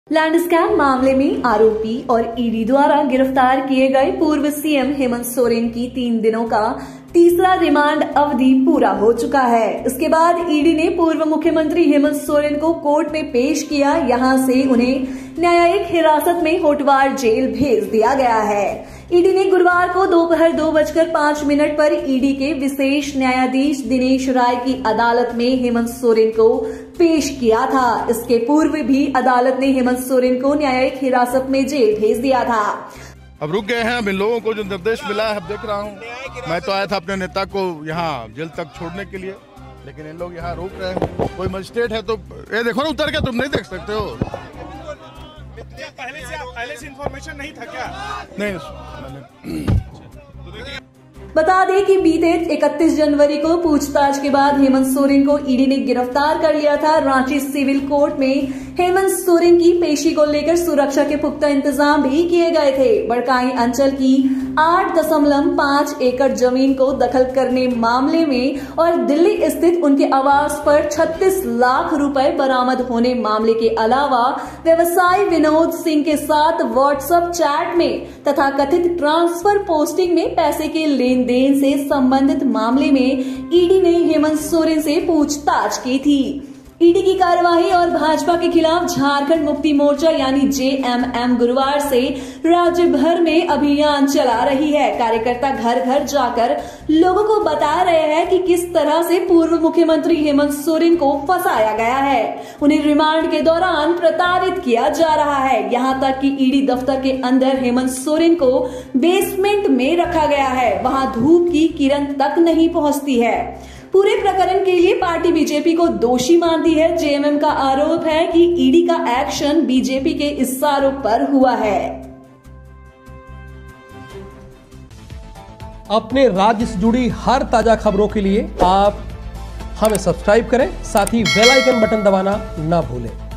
Land scam मामले में आरोपी और ईडी द्वारा गिरफ्तार किए गए पूर्व सीएम हेमंत सोरेन की 3 दिनों का तीसरा रिमांड अवधि पूरा हो चुका है। इसके बाद ईडी ने पूर्व मुख्यमंत्री हेमंत सोरेन को कोर्ट में पेश किया। यहां से उन्हें न्यायिक हिरासत में होटवार जेल भेज दिया गया है। ईडी ने गुरुवार को दोपहर 2:05 पर ईडी के विशेष न्यायाधीश दिनेश राय की अदालत में हेमंत सोरेन को पेश किया था। इसके पूर्व भी अदालत ने हेमंत सोरेन को न्यायिक हिरासत में जेल भेज दिया था। अब रुक गए हैं। अब इन लोगों को जो निर्देश मिला है, अब देख रहा हूँ। मैं तो आया था अपने नेता को यहाँ जेल तक छोड़ने के लिए, लेकिन इन लोग यहाँ रोक रहे हैं। कोई मजिस्ट्रेट है तो ये देखो ना, उतर के तुम नहीं देख सकते हो। पहले से इंफॉर्मेशन नहीं था क्या? नहीं। बता दें कि बीते 31 जनवरी को पूछताछ के बाद हेमंत सोरेन को ईडी ने गिरफ्तार कर लिया था। रांची सिविल कोर्ट में हेमंत सोरेन की पेशी को लेकर सुरक्षा के पुख्ता इंतजाम भी किए गए थे। बड़काई अंचल की 8.5 एकड़ जमीन को दखल करने मामले में और दिल्ली स्थित उनके आवास पर 36 लाख रुपए बरामद होने मामले के अलावा व्यवसायी विनोद सिंह के साथ व्हाट्सएप चैट में तथा कथित ट्रांसफर पोस्टिंग में पैसे के लेन-देन से संबंधित मामले में ईडी ने हेमंत सोरेन से पूछताछ की थी। ईडी की कार्रवाई और भाजपा के खिलाफ झारखंड मुक्ति मोर्चा यानी जेएमएम गुरुवार से राज्य भर में अभियान चला रही है। कार्यकर्ता घर घर जाकर लोगों को बता रहे हैं कि किस तरह से पूर्व मुख्यमंत्री हेमंत सोरेन को फंसाया गया है। उन्हें रिमांड के दौरान प्रताड़ित किया जा रहा है। यहाँ तक कि ईडी दफ्तर के अंदर हेमंत सोरेन को बेसमेंट में रखा गया है। वहाँ धूप की किरण तक नहीं पहुँचती है। पूरे प्रकरण के लिए पार्टी बीजेपी को दोषी मानती है। जेएमएम का आरोप है कि ईडी का एक्शन बीजेपी के इशारों पर हुआ है। अपने राज्य से जुड़ी हर ताजा खबरों के लिए आप हमें सब्सक्राइब करें, साथ ही बेल आइकन बटन दबाना ना भूलें।